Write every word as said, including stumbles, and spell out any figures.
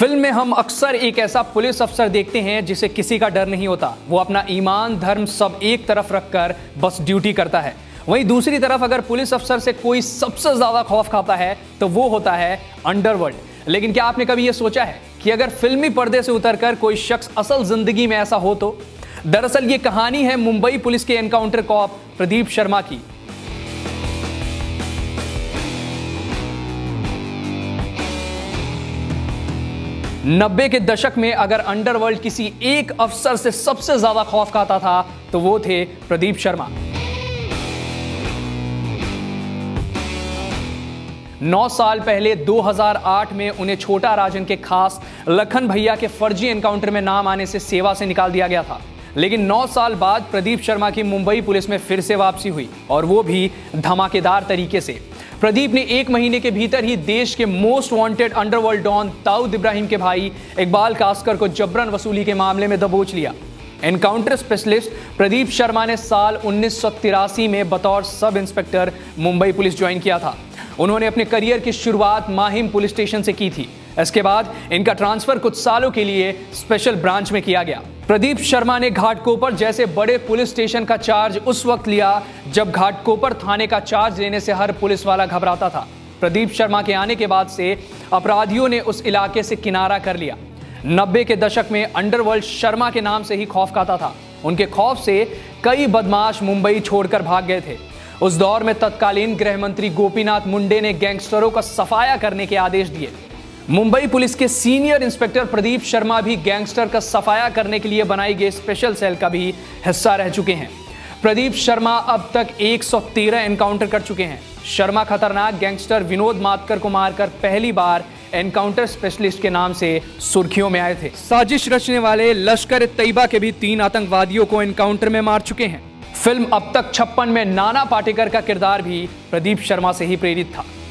Film में हम अक्सर एक ऐसा पुलिस अफसर देखते हैं जिसे किसी का डर नहीं होता। वो अपना ईमान धर्म सब एक तरफ रखकर बस ड्यूटी करता है। वहीं दूसरी तरफ अगर पुलिस अफसर से कोई सबसे ज्यादा खौफ खाता है तो वो होता है अंडरवर्ल्ड। लेकिन क्या आपने कभी ये सोचा है कि अगर फिल्मी पर्दे से उतरकर कोई शख्स असल जिंदगी में ऐसा हो तो? दरअसल ये कहानी है मुंबई पुलिस के एनकाउंटर कॉप प्रदीप शर्मा की। नब्बे के दशक में अगर अंडरवर्ल्ड किसी एक अफसर से सबसे ज्यादा खौफ खाता था तो वो थे प्रदीप शर्मा। नौ साल पहले दो हज़ार आठ में उन्हें छोटा राजन के खास लखन भैया के फर्जी एनकाउंटर में नाम आने से सेवा से निकाल दिया गया था। लेकिन नौ साल बाद प्रदीप शर्मा की मुंबई पुलिस में फिर से वापसी हुई, और वो भी धमाकेदार तरीके से। प्रदीप ने एक महीने के भीतर ही देश के most wanted underworld don Dawood Ibrahim के भाई इकबाल कासकर को जबरन वसूली के मामले में दबोच लिया। एनकाउंटर स्पेशलिस्ट प्रदीप शर्मा ने साल उन्नीस सौ तिरासी में बतौर sub inspector Mumbai police join किया था। उन्होंने अपने करियर की शुरुआत माहिम पुलिस स्टेशन से की थी। इसके बाद इनका ट्रांसफर कुछ सालों के लिए स्पेशल ब्रांच में किया गया। प्रदीप शर्मा ने घाटकोपर जैसे बड़े पुलिस स्टेशन का चार्ज उस वक्त लिया जब घाटकोपर थाने का चार्ज लेने से हर पुलिस वाला घबराता था। प्रदीप शर्मा के आने के बाद से अपराधियों ने उस इलाके से किनारा कर लिया। नब्बे के दशक में अंडरवर्ल्ड शर्मा के नाम से ही खौफ खाता था। उनके खौफ से कई बदमाश मुंबई छोड़कर भाग गए थे। उस दौर में तत्कालीन गृह मंत्री गोपीनाथ मुंडे ने गैंगस्टरों का सफाया करने के आदेश दिए। मुंबई पुलिस के सीनियर इंस्पेक्टर प्रदीप शर्मा भी गैंगस्टर का सफाया करने के लिए बनाई गई स्पेशल सेल का भी हिस्सा रह चुके हैं। प्रदीप शर्मा अब तक एक सौ तेरह एनकाउंटर कर चुके हैं। शर्मा खतरनाक गैंगस्टर विनोद मातकर को मारकर पहली बार एनकाउंटर स्पेशलिस्ट के नाम से सुर्खियों में आए थे। साजिश रचने वाले लश्कर ए तैयबा के भी तीन आतंकवादियों को एनकाउंटर में मार चुके हैं। फिल्म अब तक छप्पन में नाना पाटेकर का किरदार भी प्रदीप शर्मा से ही प्रेरित था।